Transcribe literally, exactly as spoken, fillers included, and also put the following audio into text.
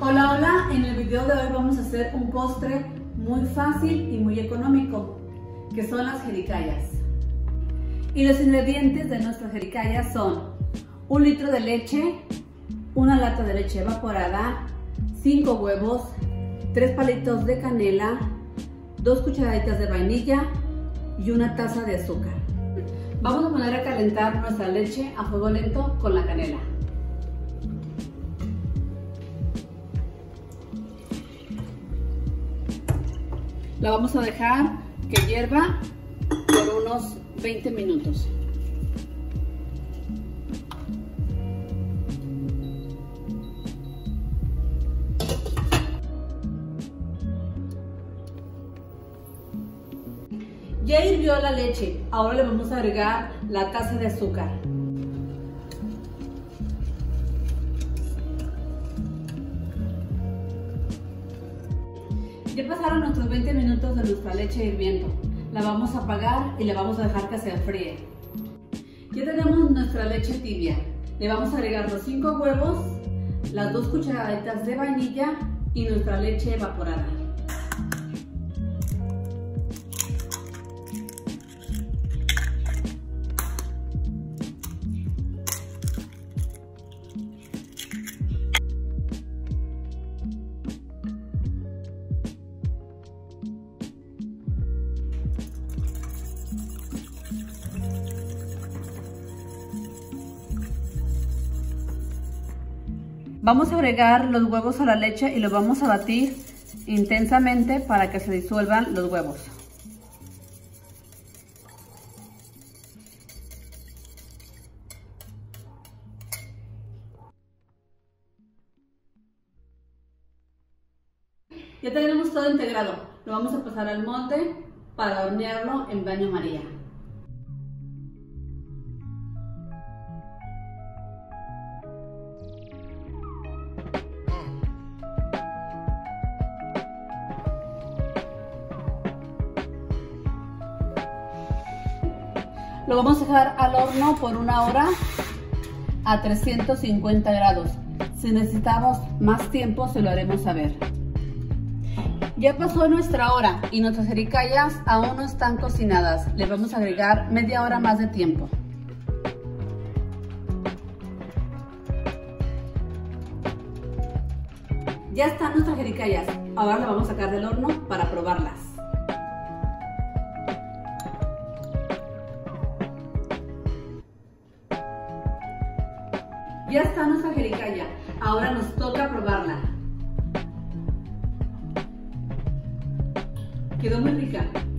Hola, hola, en el video de hoy vamos a hacer un postre muy fácil y muy económico, que son las jericayas. Y los ingredientes de nuestras jericayas son un litro de leche, una lata de leche evaporada, cinco huevos, tres palitos de canela, dos cucharaditas de vainilla y una taza de azúcar. Vamos a poner a calentar nuestra leche a fuego lento con la canela. La vamos a dejar que hierva por unos veinte minutos. Ya hirvió la leche, ahora le vamos a agregar la taza de azúcar. Ya pasaron nuestros veinte minutos de nuestra leche hirviendo. La vamos a apagar y le vamos a dejar que se enfríe. Ya tenemos nuestra leche tibia. Le vamos a agregar los cinco huevos, las dos cucharaditas de vainilla y nuestra leche evaporada. Vamos a agregar los huevos a la leche y los vamos a batir intensamente para que se disuelvan los huevos. Ya tenemos todo integrado. Lo vamos a pasar al molde para hornearlo en baño María. Lo vamos a dejar al horno por una hora a trescientos cincuenta grados. Si necesitamos más tiempo, se lo haremos saber. Ya pasó nuestra hora y nuestras jericayas aún no están cocinadas. Le vamos a agregar media hora más de tiempo. Ya están nuestras jericayas. Ahora las vamos a sacar del horno para probarlas. Ya está nuestra jericaya, ahora nos toca probarla. Quedó muy rica.